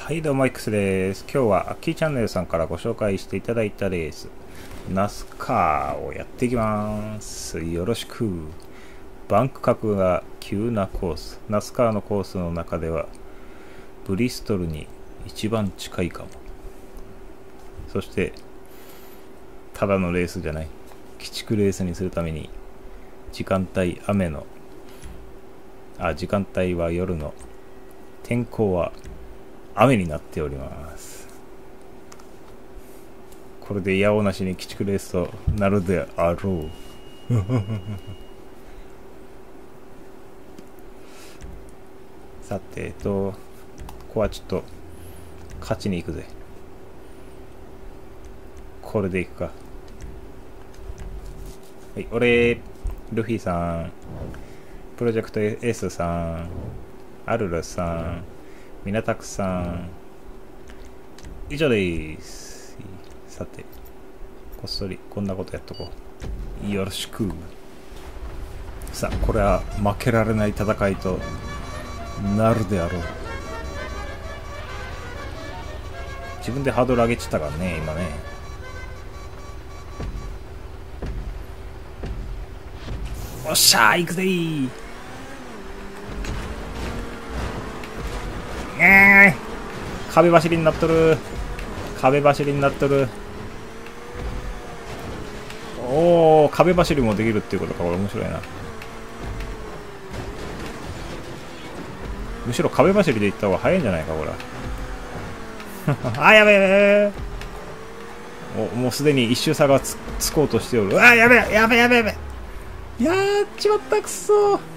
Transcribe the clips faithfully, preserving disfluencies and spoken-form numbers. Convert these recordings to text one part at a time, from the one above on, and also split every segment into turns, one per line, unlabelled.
はいどうも X です。今日はアッキーチャンネルさんからご紹介していただいたレースナスカーをやっていきます。よろしく。バンク角が急なコース、ナスカーのコースの中ではブリストルに一番近いかも。そしてただのレースじゃない、鬼畜レースにするために時間帯雨のあ時間帯は夜の、天候は雨になっております。これでいやおうなしに鬼畜レースとなるであろう。さてえっとここはちょっと勝ちに行くぜ。これで行くか。はい、俺ルフィさん、プロジェクト S さん、アルルさん、ミナタクさん、以上です。さてこっそりこんなことやっとこう。よろしく。さあこれは負けられない戦いとなるであろう。自分でハードル上げちったからね今ね。おっしゃー行くぜー。えー、壁走りになっとる。壁走りになっとる。おお、壁走りもできるっていうことか。これ面白いな。むしろ壁走りで行った方が早いんじゃないかこれ。あ、やべやべやべ。お、もうすでに一周差が つ, つこうとしておる。あ、やべやべやべやべ。やーっちまった、くそー。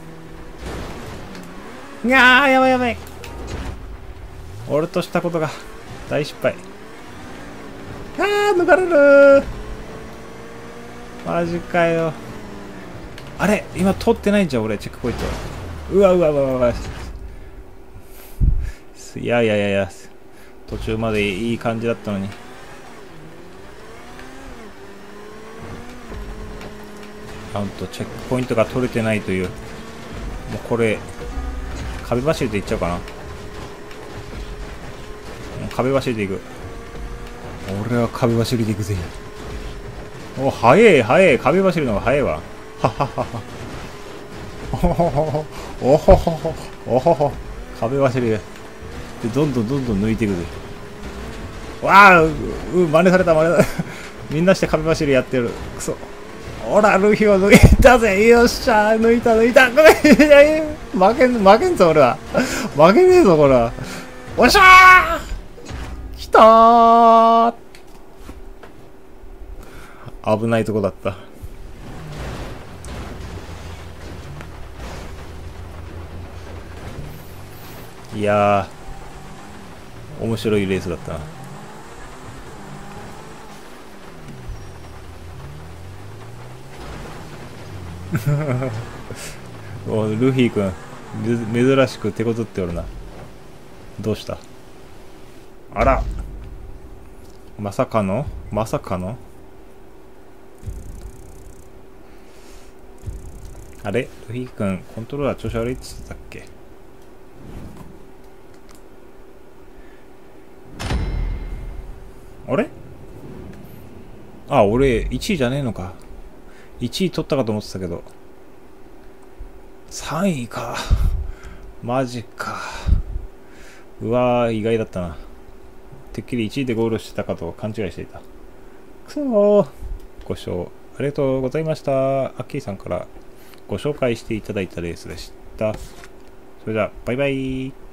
いやーやばいやばい。俺としたことが大失敗。あー抜かれるー。マジかよ。あれ今通ってないんじゃん俺、チェックポイント。うわうわうわうわ。いやいやいやいや、途中までいい感じだったのに。なんとチェックポイントが取れてないという。もうこれ壁走りでいっちゃうかな。壁走りでいく。俺は壁走りでいくぜ。お、速い速い。壁走りの方が速いわ。はははは。おほほほおほほほおほほ。壁走りでどんどんどんどん抜いていくぜ。わあ、う、う、真似された真似された。みんなして壁走りやってる。くそ。ほら、ルフィを抜いたぜ。よっしゃー、抜いた抜いた。ごめん。負けん、負けんぞ、俺は。負けねえぞ、これは。おっしゃー来たー。危ないとこだった。いやー、面白いレースだったな。おルフィ君珍しく手こずっておるな。どうした。あら、まさかのまさかのあれ、ルフィ君コントローラー調子悪いって言ってたっけ。あれ、あ、俺いちいじゃねえのか。いちい取ったかと思ってたけどさんいか。マジか。うわー、意外だったな。てっきりいちいでゴールしてたかと勘違いしていた。くそー。ご視聴ありがとうございました。アッキーさんからご紹介していただいたレースでした。それではバイバイ。